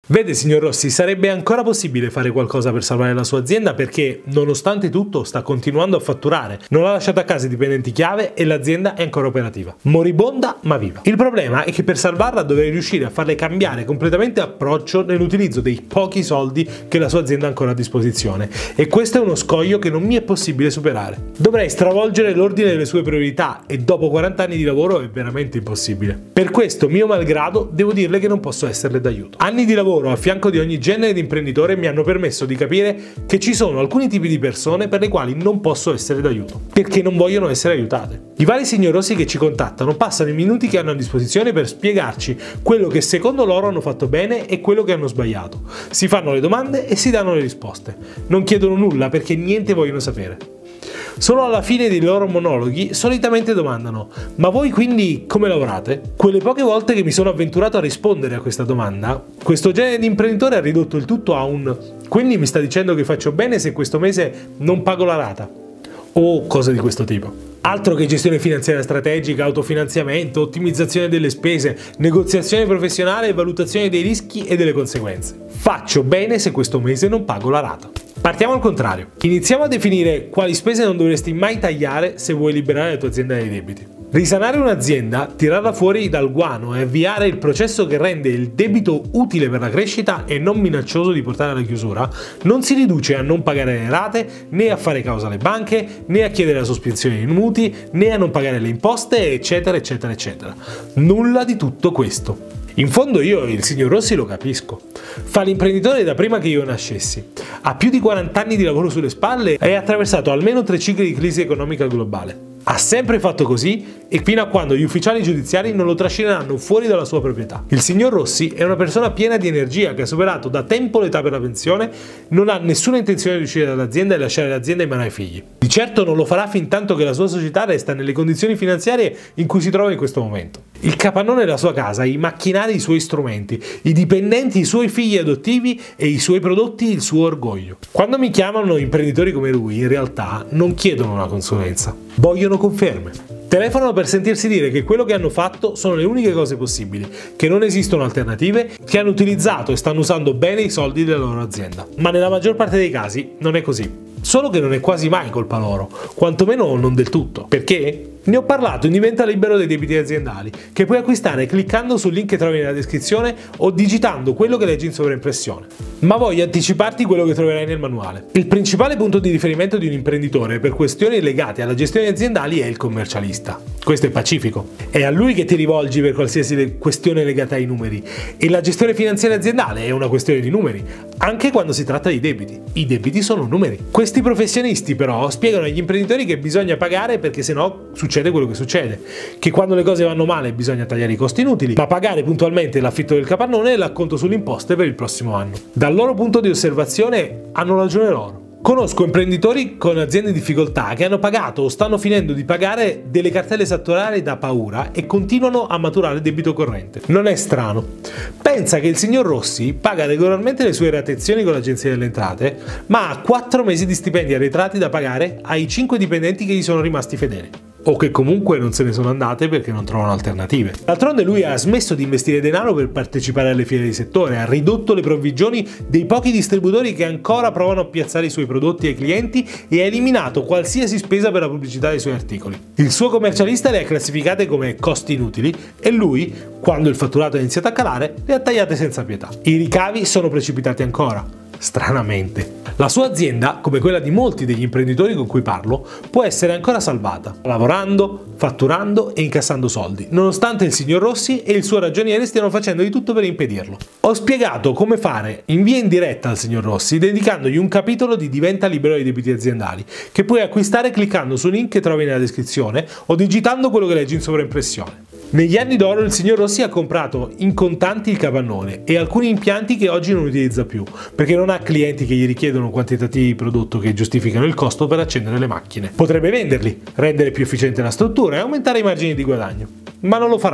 Vede, signor Rossi, sarebbe ancora possibile fare qualcosa per salvare la sua azienda perché, nonostante tutto, sta continuando a fatturare, non ha lasciato a casa i dipendenti chiave e l'azienda è ancora operativa. Moribonda ma viva. Il problema è che per salvarla dovrei riuscire a farle cambiare completamente approccio nell'utilizzo dei pochi soldi che la sua azienda ha ancora a disposizione, e questo è uno scoglio che non mi è possibile superare. Dovrei stravolgere l'ordine delle sue priorità e dopo 40 anni di lavoro è veramente impossibile. Per questo, mio malgrado, devo dirle che non posso esserle d'aiuto. Anni di lavoro a fianco di ogni genere di imprenditore mi hanno permesso di capire che ci sono alcuni tipi di persone per le quali non posso essere d'aiuto, perché non vogliono essere aiutate. I vari signor Rossi che ci contattano passano i minuti che hanno a disposizione per spiegarci quello che secondo loro hanno fatto bene e quello che hanno sbagliato. Si fanno le domande e si danno le risposte. Non chiedono nulla perché niente vogliono sapere. Solo alla fine dei loro monologhi solitamente domandano: ma voi quindi come lavorate? Quelle poche volte che mi sono avventurato a rispondere a questa domanda, questo genere di imprenditore ha ridotto il tutto a un: quindi mi sta dicendo che faccio bene se questo mese non pago la rata? O cose di questo tipo. Altro che gestione finanziaria strategica, autofinanziamento, ottimizzazione delle spese, negoziazione professionale e valutazione dei rischi e delle conseguenze. Faccio bene se questo mese non pago la rata. Partiamo al contrario. Iniziamo a definire quali spese non dovresti mai tagliare se vuoi liberare la tua azienda dai debiti. Risanare un'azienda, tirarla fuori dal guano e avviare il processo che rende il debito utile per la crescita e non minaccioso di portare alla chiusura, non si riduce a non pagare le rate, né a fare causa alle banche, né a chiedere la sospensione dei mutui, né a non pagare le imposte, eccetera, eccetera, eccetera. Nulla di tutto questo. In fondo io il signor Rossi lo capisco. Fa l'imprenditore da prima che io nascessi. Ha più di 40 anni di lavoro sulle spalle e ha attraversato almeno 3 cicli di crisi economica globale. Ha sempre fatto così e fino a quando gli ufficiali giudiziari non lo trascineranno fuori dalla sua proprietà. Il signor Rossi è una persona piena di energia che ha superato da tempo l'età per la pensione, non ha nessuna intenzione di uscire dall'azienda e lasciare l'azienda in mano ai figli. Di certo non lo farà fin tanto che la sua società resta nelle condizioni finanziarie in cui si trova in questo momento. Il capannone della sua casa, i macchinari, i suoi strumenti, i dipendenti, i suoi figli adottivi e i suoi prodotti, il suo orgoglio. Quando mi chiamano imprenditori come lui, in realtà non chiedono una consulenza, vogliono conferme. Telefonano per sentirsi dire che quello che hanno fatto sono le uniche cose possibili, che non esistono alternative, che hanno utilizzato e stanno usando bene i soldi della loro azienda. Ma nella maggior parte dei casi non è così. Solo che non è quasi mai colpa loro, quantomeno non del tutto. Perché? Ne ho parlato in Diventa Libero dei debiti aziendali, che puoi acquistare cliccando sul link che trovi nella descrizione o digitando quello che leggi in sovraimpressione. Ma voglio anticiparti quello che troverai nel manuale. Il principale punto di riferimento di un imprenditore per questioni legate alla gestione aziendali è il commercialista. Questo è pacifico. È a lui che ti rivolgi per qualsiasi questione legata ai numeri. E la gestione finanziaria aziendale è una questione di numeri, anche quando si tratta di debiti. I debiti sono numeri. Questi professionisti però spiegano agli imprenditori che bisogna pagare perché sennò succede quello che succede, che quando le cose vanno male bisogna tagliare i costi inutili, ma pagare puntualmente l'affitto del capannone e l'acconto sulle imposte per il prossimo anno. Dal loro punto di osservazione hanno ragione loro. Conosco imprenditori con aziende in difficoltà che hanno pagato o stanno finendo di pagare delle cartelle esattoriali da paura e continuano a maturare debito corrente. Non è strano. Pensa che il signor Rossi paga regolarmente le sue ratezioni con l'Agenzia delle Entrate, ma ha 4 mesi di stipendi arretrati da pagare ai 5 dipendenti che gli sono rimasti fedeli. O che comunque non se ne sono andate perché non trovano alternative. D'altronde lui ha smesso di investire denaro per partecipare alle fiere di settore, ha ridotto le provvigioni dei pochi distributori che ancora provano a piazzare i suoi prodotti ai clienti e ha eliminato qualsiasi spesa per la pubblicità dei suoi articoli. Il suo commercialista le ha classificate come costi inutili e lui, quando il fatturato è iniziato a calare, le ha tagliate senza pietà. I ricavi sono precipitati ancora. Stranamente. La sua azienda, come quella di molti degli imprenditori con cui parlo, può essere ancora salvata, lavorando, fatturando e incassando soldi, nonostante il signor Rossi e il suo ragioniere stiano facendo di tutto per impedirlo. Ho spiegato come fare in via indiretta al signor Rossi, dedicandogli un capitolo di Diventa Libero dei debiti aziendali, che puoi acquistare cliccando sul link che trovi nella descrizione o digitando quello che leggi in sovraimpressione. Negli anni d'oro il signor Rossi ha comprato in contanti il capannone e alcuni impianti che oggi non utilizza più, perché non ha clienti che gli richiedono quantitativi di prodotto che giustificano il costo per accendere le macchine. Potrebbe venderli, rendere più efficiente la struttura e aumentare i margini di guadagno, ma non lo farà.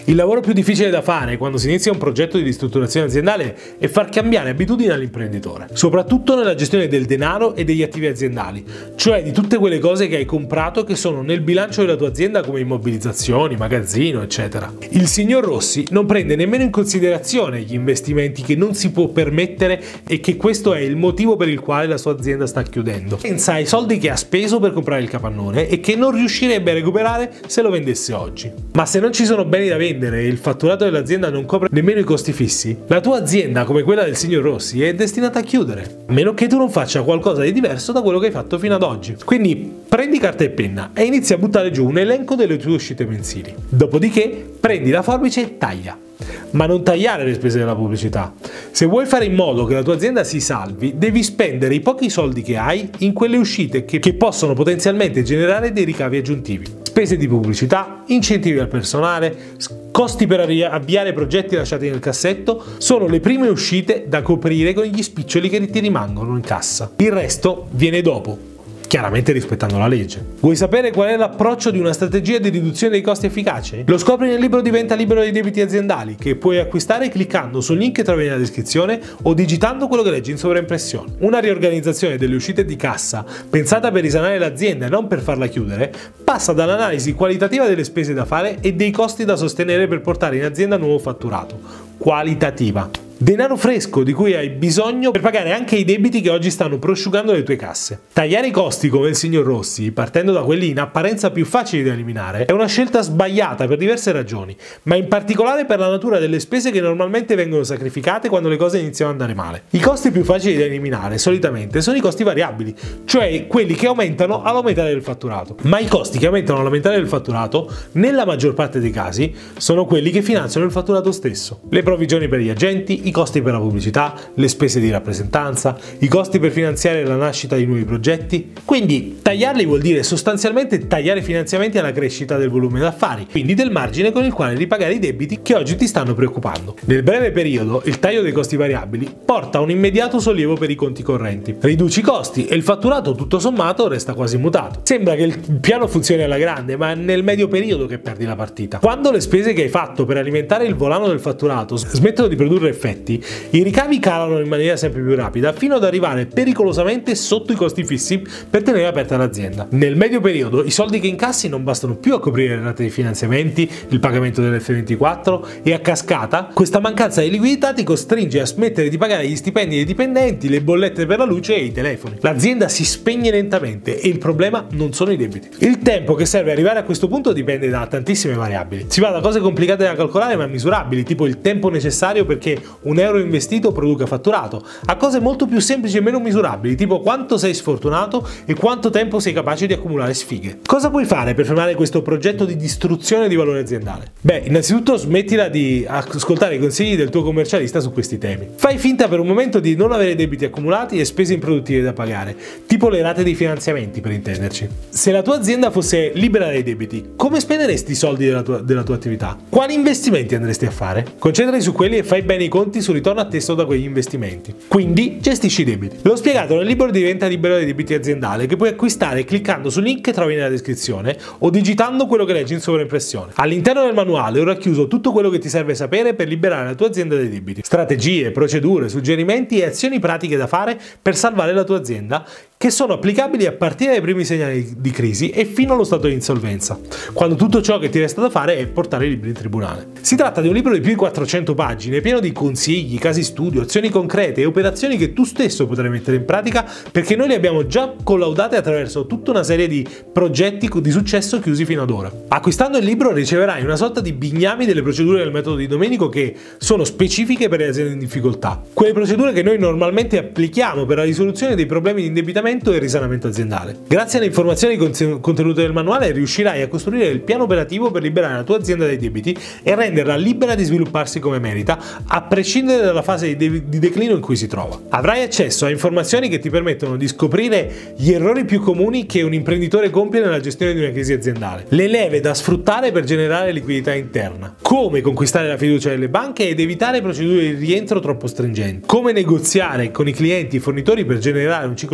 Il lavoro più difficile da fare quando si inizia un progetto di ristrutturazione aziendale è far cambiare abitudini all'imprenditore, soprattutto nella gestione del denaro e degli attivi aziendali, cioè di tutte quelle cose che hai comprato che sono nel bilancio della tua azienda come immobilizzazioni, magazzino, eccetera. Il signor Rossi non prende nemmeno in considerazione gli investimenti che non si può permettere e che questo è il motivo per il quale la sua azienda sta chiudendo. Pensa ai soldi che ha speso per comprare il capannone e che non riuscirebbe a recuperare se lo vendesse oggi. Ma se non ci sono beni da vendere e il fatturato dell'azienda non copre nemmeno i costi fissi, la tua azienda, come quella del signor Rossi, è destinata a chiudere, a meno che tu non faccia qualcosa di diverso da quello che hai fatto fino ad oggi. Quindi prendi carta e penna e inizia a buttare giù un elenco delle tue uscite mensili. Dopodiché prendi la forbice e taglia. Ma non tagliare le spese della pubblicità. Se vuoi fare in modo che la tua azienda si salvi, devi spendere i pochi soldi che hai in quelle uscite che possono potenzialmente generare dei ricavi aggiuntivi. Spese di pubblicità, incentivi al personale, costi per avviare progetti lasciati nel cassetto sono le prime uscite da coprire con gli spiccioli che ti rimangono in cassa. Il resto viene dopo, chiaramente rispettando la legge. Vuoi sapere qual è l'approccio di una strategia di riduzione dei costi efficace? Lo scopri nel libro Diventa libero dai debiti aziendali, che puoi acquistare cliccando sul link che trovi nella descrizione o digitando quello che leggi in sovraimpressione. Una riorganizzazione delle uscite di cassa, pensata per risanare l'azienda e non per farla chiudere, passa dall'analisi qualitativa delle spese da fare e dei costi da sostenere per portare in azienda nuovo fatturato. Qualitativa. Denaro fresco di cui hai bisogno per pagare anche i debiti che oggi stanno prosciugando le tue casse. Tagliare i costi come il signor Rossi, partendo da quelli in apparenza più facili da eliminare, è una scelta sbagliata per diverse ragioni, ma in particolare per la natura delle spese che normalmente vengono sacrificate quando le cose iniziano ad andare male. I costi più facili da eliminare solitamente sono i costi variabili, cioè quelli che aumentano all'aumentare del fatturato. Ma i costi che aumentano all'aumentare del fatturato, nella maggior parte dei casi, sono quelli che finanziano il fatturato stesso. Le provvigioni per gli agenti, i costi per la pubblicità, le spese di rappresentanza, i costi per finanziare la nascita di nuovi progetti. Quindi tagliarli vuol dire sostanzialmente tagliare finanziamenti alla crescita del volume d'affari, quindi del margine con il quale ripagare i debiti che oggi ti stanno preoccupando. Nel breve periodo il taglio dei costi variabili porta a un immediato sollievo per i conti correnti. Riduci i costi e il fatturato tutto sommato resta quasi immutato. Sembra che il piano funzioni alla grande, ma è nel medio periodo che perdi la partita. Quando le spese che hai fatto per alimentare il volano del fatturato smettono di produrre effetti, i ricavi calano in maniera sempre più rapida fino ad arrivare pericolosamente sotto i costi fissi per tenere aperta l'azienda. Nel medio periodo i soldi che incassi non bastano più a coprire le rate di finanziamenti, il pagamento dell'F24 e a cascata questa mancanza di liquidità ti costringe a smettere di pagare gli stipendi dei dipendenti, le bollette per la luce e i telefoni. L'azienda si spegne lentamente e il problema non sono i debiti. Il tempo che serve arrivare a questo punto dipende da tantissime variabili. Si va da cose complicate da calcolare ma misurabili, tipo il tempo necessario perché un euro investito produca fatturato, a cose molto più semplici e meno misurabili, tipo quanto sei sfortunato e quanto tempo sei capace di accumulare sfighe. Cosa puoi fare per fermare questo progetto di distruzione di valore aziendale? Beh, innanzitutto smettila di ascoltare i consigli del tuo commercialista su questi temi. Fai finta per un momento di non avere debiti accumulati e spese improduttive da pagare, tipo le rate dei finanziamenti per intenderci. Se la tua azienda fosse libera dai debiti, come spenderesti i soldi della tua attività? Quali investimenti andresti a fare? Concentrati su quelli e fai bene i conti sul ritorno atteso da quegli investimenti. Quindi gestisci i debiti. L'ho spiegato nel libro Diventa libero dai debiti aziendali, che puoi acquistare cliccando sul link che trovi nella descrizione o digitando quello che leggi in sovraimpressione. All'interno del manuale ho racchiuso tutto quello che ti serve sapere per liberare la tua azienda dai debiti. Strategie, procedure, suggerimenti e azioni pratiche da fare per salvare la tua azienda, che sono applicabili a partire dai primi segnali di crisi e fino allo stato di insolvenza, quando tutto ciò che ti resta da fare è portare i libri in tribunale. Si tratta di un libro di più di 400 pagine, pieno di consigli, casi studio, azioni concrete e operazioni che tu stesso potrai mettere in pratica, perché noi le abbiamo già collaudate attraverso tutta una serie di progetti di successo chiusi fino ad ora. Acquistando il libro riceverai una sorta di bignami delle procedure del metodo di Domenico che sono specifiche per le aziende in difficoltà, quelle procedure che noi normalmente applichiamo per la risoluzione dei problemi di indebitamento e risanamento aziendale. Grazie alle informazioni contenute nel manuale riuscirai a costruire il piano operativo per liberare la tua azienda dai debiti e renderla libera di svilupparsi come merita, a prescindere dalla fase di declino in cui si trova. Avrai accesso a informazioni che ti permettono di scoprire gli errori più comuni che un imprenditore compie nella gestione di una crisi aziendale, le leve da sfruttare per generare liquidità interna, come conquistare la fiducia delle banche ed evitare procedure di rientro troppo stringenti, come negoziare con i clienti e i fornitori per generare un ciclo di cassa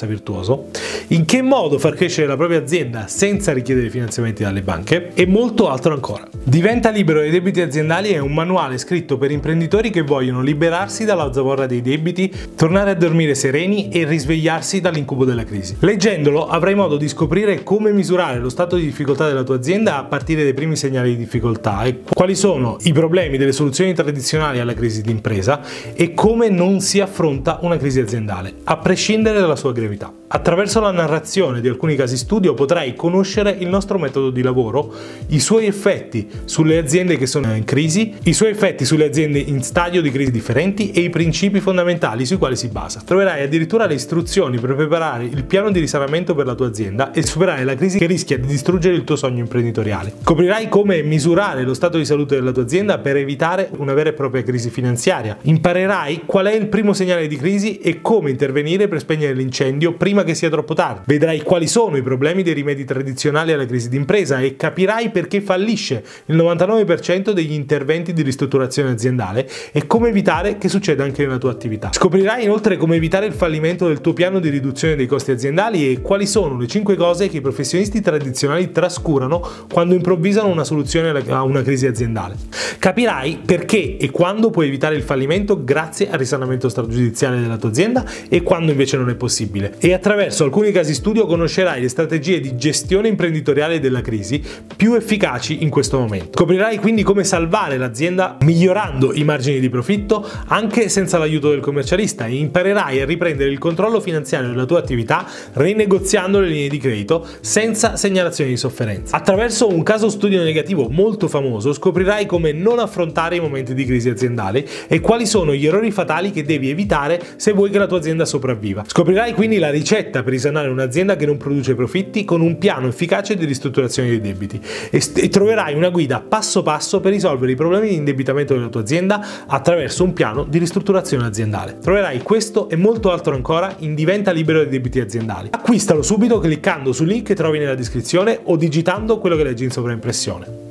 virtuoso, in che modo far crescere la propria azienda senza richiedere finanziamenti dalle banche e molto altro ancora. Diventa libero dai debiti aziendali è un manuale scritto per imprenditori che vogliono liberarsi dalla zavorra dei debiti, tornare a dormire sereni e risvegliarsi dall'incubo della crisi. Leggendolo avrai modo di scoprire come misurare lo stato di difficoltà della tua azienda a partire dai primi segnali di difficoltà e quali sono i problemi delle soluzioni tradizionali alla crisi d'impresa e come non si affronta una crisi aziendale, a prescindere dalla sua gravità. Attraverso la narrazione di alcuni casi studio potrai conoscere il nostro metodo di lavoro, i suoi effetti sulle aziende che sono in crisi, i suoi effetti sulle aziende in stadio di crisi differenti e i principi fondamentali sui quali si basa. Troverai addirittura le istruzioni per preparare il piano di risanamento per la tua azienda e superare la crisi che rischia di distruggere il tuo sogno imprenditoriale. Scoprirai come misurare lo stato di salute della tua azienda per evitare una vera e propria crisi finanziaria. Imparerai qual è il primo segnale di crisi e come intervenire per spegnere l'incendio prima che sia troppo tardi. Vedrai quali sono i problemi dei rimedi tradizionali alla crisi d'impresa e capirai perché fallisce il 99% degli interventi di ristrutturazione aziendale e come evitare che succeda anche nella tua attività. Scoprirai inoltre come evitare il fallimento del tuo piano di riduzione dei costi aziendali e quali sono le 5 cose che i professionisti tradizionali trascurano quando improvvisano una soluzione a una crisi aziendale. Capirai perché e quando puoi evitare il fallimento grazie al risanamento stragiudiziale della tua azienda e quando invece non è possibile. E attraverso alcuni casi studio conoscerai le strategie di gestione imprenditoriale della crisi più efficaci in questo momento. Scoprirai quindi come salvare l'azienda migliorando i margini di profitto anche senza l'aiuto del commercialista e imparerai a riprendere il controllo finanziario della tua attività rinegoziando le linee di credito senza segnalazioni di sofferenza. Attraverso un caso studio negativo molto famoso scoprirai come non affrontare i momenti di crisi aziendale e quali sono gli errori fatali che devi evitare se vuoi che la tua azienda sopravviva. Scoprirai quindi la ricetta per risanare un'azienda che non produce profitti con un piano efficace di ristrutturazione dei debiti e troverai una guida passo passo per risolvere i problemi di indebitamento della tua azienda attraverso un piano di ristrutturazione aziendale. Troverai questo e molto altro ancora in Diventa libero dai debiti aziendali. Acquistalo subito cliccando sul link che trovi nella descrizione o digitando quello che leggi in sovraimpressione.